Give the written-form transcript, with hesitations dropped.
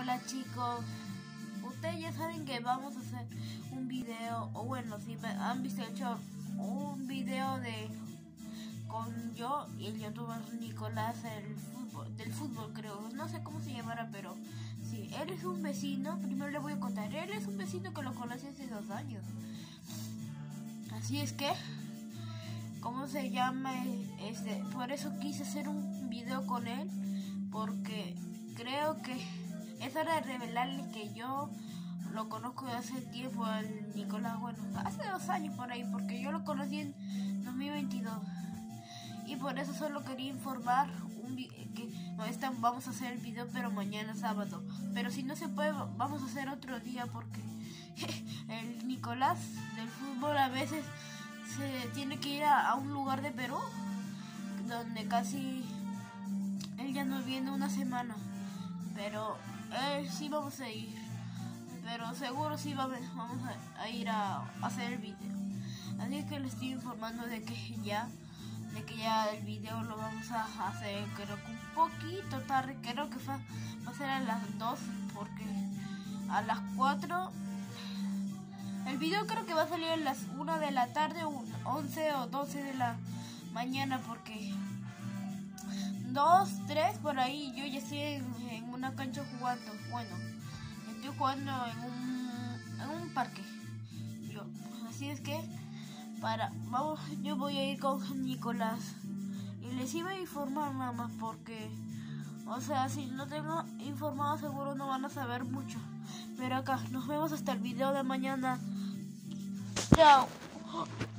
Hola chicos, ustedes ya saben que vamos a hacer un video, o bueno, si me han visto hecho un video con yo y el youtuber Nicolás del fútbol creo, no sé cómo se llamará, pero sí, él es un vecino, primero le voy a contar, él es un vecino que lo conocí hace 2 años, así es que, ¿cómo se llama? Por eso quise hacer un video con él, porque creo que es hora de revelarle que yo lo conozco de hace tiempo al Nicolás, bueno, hace 2 años por ahí, porque yo lo conocí en 2022. Y por eso solo quería informar que vamos a hacer el video, pero mañana sábado. Pero si no se puede, vamos a hacer otro día, porque el Nicolás del fútbol a veces se tiene que ir a un lugar de Perú, donde casi él ya no viene una semana. Pero sí vamos a ir. Pero seguro sí vamos a ir a hacer el video. Así que les estoy informando de que ya el video lo vamos a hacer, creo que un poquito tarde, creo que va a ser a las 2, porque a las 4 el video creo que va a salir a las 1 de la tarde, 11 o 12 de la mañana, porque 2, 3 por ahí yo ya estoy en una cancha jugando, bueno, estoy jugando en un parque, así es que yo voy a ir con Nicolás y les iba a informar nada más, porque o sea, si no tengo informado seguro no van a saber mucho. Pero acá nos vemos hasta el video de mañana. Chao.